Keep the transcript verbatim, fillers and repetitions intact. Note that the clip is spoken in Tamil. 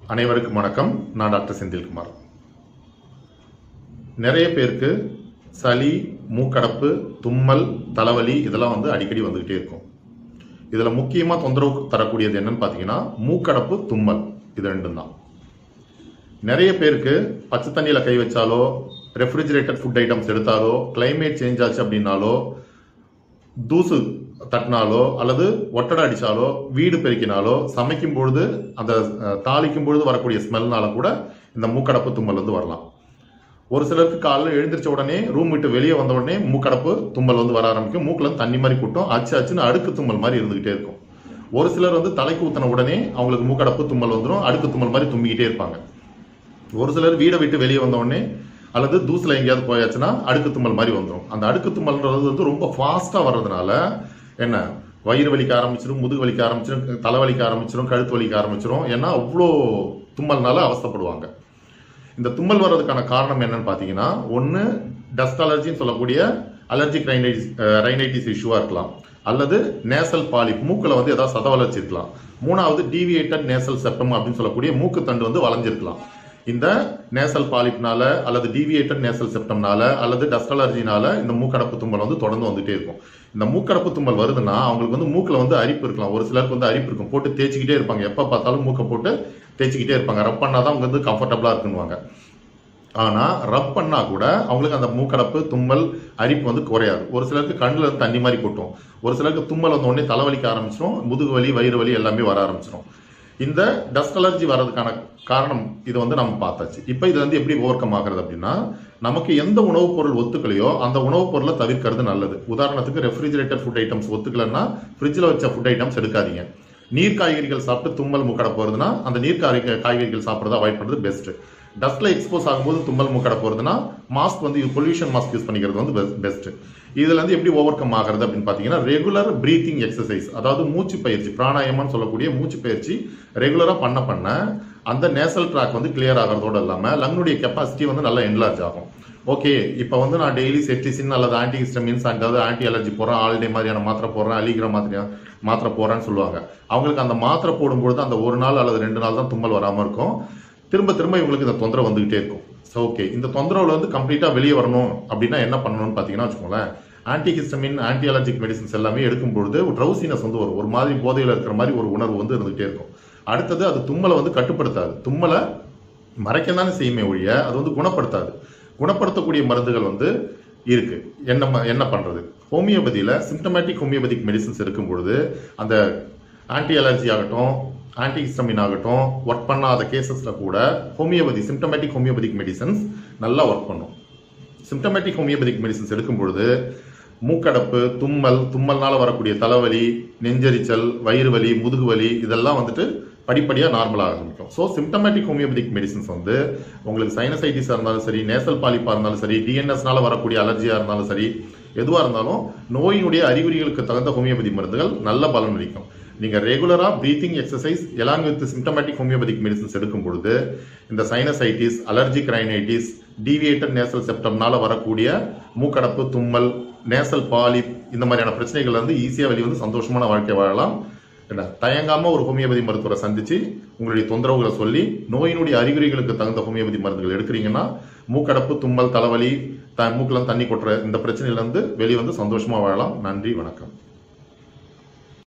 அனைவருக்கும் வணக்கம். நான் டாக்டர் செந்தில்குமார். நிறைய பேருக்கு சளி, மூக்கடப்பு, தும்மல், தலைவலி இதெல்லாம் வந்து அடிக்கடி வந்துகிட்டே இருக்கும். இதுல முக்கியமா தொந்தரவு தரக்கூடியது என்னன்னு பாத்தீங்கன்னா மூக்கடப்பு, தும்மல், இது ரெண்டும் தான். நிறைய பேருக்கு பச்சை தண்ணியில கை வச்சாலோ, ரெஃப்ரிஜிரேட்டட் ஃபுட் ஐட்டம்ஸ் எடுத்தாலோ, கிளைமேட் சேஞ்ச் ஆச்சு அப்படின்னாலோ, தூசு தட்டினாலோ அல்லது ஒட்டடை அடிச்சாலோ, வீடு பெருக்கினாலோ, சமைக்கும் பொழுது அந்த தாளிக்கும் பொழுது வரக்கூடிய ஸ்மெல்னால கூட இந்த மூக்கடப்பு, தும்மல் வந்து வரலாம். ஒரு சிலருக்கு காலையில் எழுந்திரிச்ச உடனே ரூம் விட்டு வெளியே வந்த உடனே மூக்கடப்பு, தும்மல் வந்து வர ஆரம்பிக்கும். மூக்குல இருந்து தண்ணி மாதிரி கூட்டம், அச்சு அச்சுன்னு அடுக்கு தும்மல் மாதிரி இருந்துகிட்டே இருக்கும். ஒரு சிலர் வந்து தலைக்கு ஊத்தின உடனே அவங்களுக்கு மூக்கடப்பு, தும்மல் வந்துடும், அடுக்கு தும்மல் மாதிரி தும்பிக்கிட்டே இருப்பாங்க. ஒரு சிலர் வீடை விட்டு வெளியே வந்த உடனே அல்லது தூசில் எங்கேயாவது போயாச்சுன்னா அடுக்கு தும்மல் மாதிரி வந்துடும். அந்த அடுக்கு தும்மல்ன்றது வந்து ரொம்ப ஃபாஸ்டா வர்றதுனால என்ன, வயிறு வலிக்க ஆரம்பிச்சிடும், முதுகு வலிக்க ஆரம்பிச்சிடும், தலை வலிக்க ஆரம்பிச்சிடும், கழுத்து வலிக்க ஆரம்பிச்சிடும். ஏன்னா அவ்வளோ தும்மல்னால அவஸ்தைப்படுவாங்க. இந்த தும்மல் வர்றதுக்கான காரணம் என்னன்னு பார்த்தீங்கன்னா, ஒன்று டஸ்ட் அலர்ஜின்னு சொல்லக்கூடிய அலர்ஜிக் ரைனைட்டிஸ் ரைனைட்டிஸ் இஷ்யூவா இருக்கலாம், அல்லது நேசல் பாலிப், மூக்கில் வந்து ஏதாவது சத வளர்ச்சி இருக்கலாம். மூணாவது டீவியேட்டட் நேசல் செப்டம் அப்படின்னு சொல்லக்கூடிய மூக்கு தண்டு வந்து வளைஞ்சிருக்கலாம். இந்த நேசல் பாலிப்னால அல்லது டீவியேட்டட் நேசல் செப்டம்னால அல்லது டஸ்ட் அலர்ஜினால இந்த மூக்கடப்பு தும்மல் வந்து தொடர்ந்து வந்துட்டே இருக்கும். இந்த மூக்கடப்பு தும்மல் வருதுன்னா அவங்களுக்கு வந்து மூக்கில் வந்து அரிப்பு இருக்கலாம். ஒரு சிலருக்கு வந்து அரிப்பு இருக்கும், போட்டு தேய்ச்சிக்கிட்டே இருப்பாங்க. எப்போ பார்த்தாலும் மூக்கை போட்டு தேய்ச்சிக்கிட்டே இருப்பாங்க. ரப் பண்ணாதான் அவங்க வந்து கம்ஃபர்டபுளா இருக்குன்னுவாங்க. ஆனா ரப் பண்ணா கூட அவங்களுக்கு அந்த மூக்கடப்பு, தும்மல், அரிப்பு வந்து குறையாது. ஒரு சிலருக்கு கண்ணுல இருந்து தண்ணி மாதிரி கொட்டும். ஒரு சிலருக்கு தும்மல் வந்த உடனே தலைவலிக்க ஆரம்பிச்சிடும், முதுகு வலி, வயிறு வலி எல்லாமே வர ஆரம்பிச்சிடும். இந்த டஸ்ட் அலர்ஜி வர்றதுக்கான காரணம் இது வந்து நம்ம பார்த்தாச்சு. இப்போ இது வந்து எப்படி ஓவர் கம் ஆகுறது அப்படின்னா, நமக்கு எந்த உணவுப் பொருள் ஒத்துக்கலையோ அந்த உணவுப் பொருளை தவிர்க்கிறது நல்லது. உதாரணத்துக்கு ரெஃப்ரிஜிரேட்டட் ஃபுட் ஐட்டம்ஸ் ஒத்துக்கலன்னா ஃப்ரிட்ஜில் வச்ச ஃபுட் ஐட்டம்ஸ் எடுக்காதீங்க. நீர் காய்கறிகள் சாப்பிட்டு தும்மல், மூக்கடப்பு வருதுன்னா அந்த நீர் காய்கறிகள் சாப்பிட்றத அவாய்ட் பண்ணுறது பெஸ்ட். டஸ்ட்ல எக்ஸ்போஸ் ஆகும்போது தும்மல், மூக்கடப்பு வருதுன்னா மாஸ்க் வந்து பொல்யூஷன் மாஸ்க் யூஸ் பண்ணிக்கிறது வந்து பெஸ்ட். இதுல இருந்து எப்படி ஓவர் கம் ஆகிறது அப்படின்னு பாத்தீங்கன்னா, ரெகுலர் பிரீத்திங் எக்ஸசைஸ், அதாவது மூச்சு பயிற்சி, பிராணாயாமம் சொல்லக்கூடிய மூச்சு பயிற்சி ரெகுலரா பண்ண பண்ண அந்த நேசல் ட்ராக் வந்து கிளியர் ஆகிறதோட இல்லாம லங்னுடைய கெப்பாசிட்டி வந்து நல்லா என்லார்ஜ் ஆகும். ஓகே, இப்போ வந்து நான் டெய்லி செப்டிசின் அல்லது ஆன்டி ஹிஸ்டமின்ஸ், அதாவது ஆன்டி அலர்ஜி போறேன், ஆல்டே மாதிரியான மாத்திரை போடுறேன், அலிகிற மாதிரியான மாத்திரை போறேன்னு சொல்லுவாங்க. அவங்களுக்கு அந்த மாத்திரை போடும்பொழுது அந்த ஒரு நாள் அல்லது ரெண்டு நாள் தான் தும்மல் வராம இருக்கும். திரும்ப திரும்ப இவங்களுக்கு இந்த தொந்தரவு வந்துகிட்டே இருக்கும். ஸோ ஓகே, இந்த தொந்தரவுல வந்து கம்ப்ளீட்டா வெளியே வரணும் அப்படின்னா என்ன பண்ணணும்னு பாத்தீங்கன்னா வச்சுக்கோங்களேன், anti histamine, anti allergic medicines எல்லாமே எடுக்கும் பொழுது ஒரு ட்ரௌசினஸ் வந்து வரும். ஒரு மாதிரி போதையில் இருக்கிற மாதிரி ஒரு உணர்வு வந்து இருந்துகிட்டே இருக்கும். அடுத்தது அது தும்மலை வந்து கட்டுப்படுத்தாது, தும்மலை மறைக்க தானே செய்யுமே ஒழிய அது வந்து குணப்படுத்தாது. குணப்படுத்தக்கூடிய மருந்துகள் வந்து இருக்கு. என்ன என்ன பண்றது? ஹோமியோபதியில சிம்டமேட்டிக் ஹோமியோபதிக் மெடிசன்ஸ் எடுக்கும் பொழுது அந்த ஆன்டி அலர்ஜி ஆகட்டும், ஆன்டி ஹிஸ்டமின் ஆகட்டும், ஒர்க் பண்ணாத கேசஸ்ல கூட ஹோமியோபதி, சிம்டமேட்டிக் ஹோமியோபதிக் மெடிசன்ஸ் நல்லா ஒர்க் பண்ணும். சிம்டமேட்டிக் ஹோமியோபதிக் மெடிசன்ஸ் எடுக்கும் பொழுது மூக்கடப்பு, தும்மல், தும்மல்னால வரக்கூடிய தலைவலி, நெஞ்சரிச்சல், வயிறு வலி, முதுகு வலி இதெல்லாம் வந்துட்டு படிப்படியாக நார்மலாக ஆரம்பிக்கும். ஸோ சிம்டமேட்டிக் ஹோமியோபதிக் மெடிசன்ஸ் வந்து உங்களுக்கு சைனசைட்டிஸாக இருந்தாலும் சரி, நேசல் பாலிப்பாக இருந்தாலும் சரி, டிஎன்எஸ்னால வரக்கூடிய அலர்ஜியாக இருந்தாலும் சரி, எதுவாக இருந்தாலும் நோயினுடைய அறிகுறிகளுக்கு தகுந்த ஹோமியோபதி மருந்துகள் நல்ல பலன் அளிக்கும். நீங்கள் ரெகுலராக breathing exercise along with symptomatic homeopathic medicines எடுக்கும் பொழுது இந்த sinusitis, allergic rhinitis, deviated nasal செப்டம்னால வரக்கூடிய மூக்கடப்பு, தும்மல், நேசல் பாலிப் இந்த மாதிரியான பிரச்சனைகள் வந்து ஈஸியாக வெளியே வந்து சந்தோஷமான வாழ்க்கை வாழலாம். என்ன, தயங்காம ஒரு ஹோமியோபதி மருத்துவரை சந்திச்சு உங்களுடைய தொந்தரவுகளை சொல்லி நோயினுடைய அறிகுறிகளுக்கு தகுந்த ஹோமியோபதி மருந்துகள் எடுக்கிறீங்கன்னா மூக்கடப்பு, தும்மல், தலைவலி, த மூக்கில் தண்ணி கொட்டுற இந்த பிரச்சனையிலிருந்து வெளியே வந்து சந்தோஷமா வாழலாம். நன்றி, வணக்கம்.